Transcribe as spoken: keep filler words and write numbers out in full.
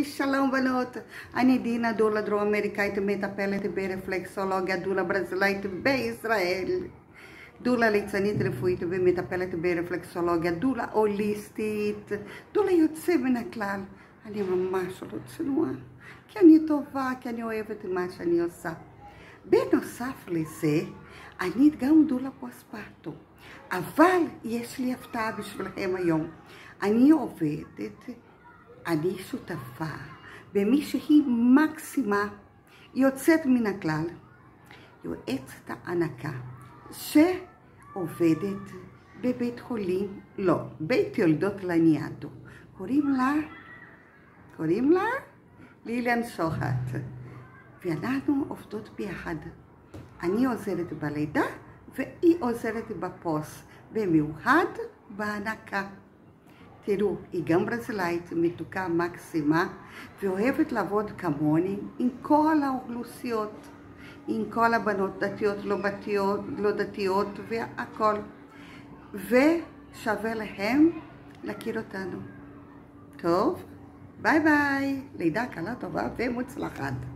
היי, שלום בנות. אני דינה, דולה דרום-אמריקאית, מטפלת ברפלקסולוגיה, דולה ברזילאית בישראל. דולה ליצנית רפואית ומטפלת ברפלקסולוגיה, דולה הוליסטית, דולה יוצא מן הכלל. אני ממש לא צנועה, כי אני טובה, כי אני אוהבת מה שאני עושה. בנוסף לזה, אני גם דולה פוסט-פרטום. אבל יש לי הפתעה בשבילכם היום. אני עובדת, אני שותפה במישהי מקסימה, יוצאת מן הכלל, יועצת הענקה, שעובדת בבית חולים, לא, בית יולדות לניאדו. קוראים לה, קוראים לה ליליאן שוחט. ואנחנו עובדות ביחד. אני עוזרת בלידה והיא עוזרת בפוסט, במיוחד בהנקה. תראו, היא גם ברזילאית, מתוקה מקסימה, ואוהבת לעבוד כמוני עם כל האוכלוסיות, עם כל הבנות דתיות, לא דתיות, לא דתיות והכל. ושווה להם להכיר אותנו. טוב, ביי ביי, לידה קלה טובה ומוצלחת.